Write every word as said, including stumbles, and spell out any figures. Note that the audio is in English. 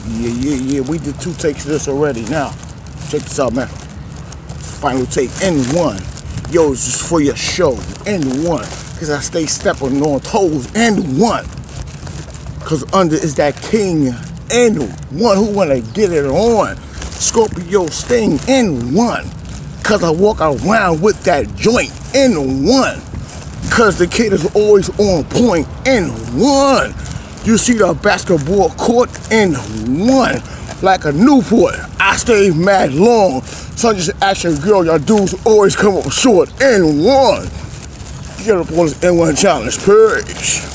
Yeah, yeah, yeah. We did two takes of this already. Now, check this out, man. Final take, N one. Yo, this is for your show, N one. Cause I stay stepping on toes, N one. Cause under is that king, N one. Who wanna get it on? Scorpio Sting, N one. Cause I walk around with that joint, N one. Cause the kid is always on point, N one. You see the basketball court, N one. Like a Newport, I stay mad long. So just ask your girl, your dudes always come up short, N one. Get up on this N one challenge page.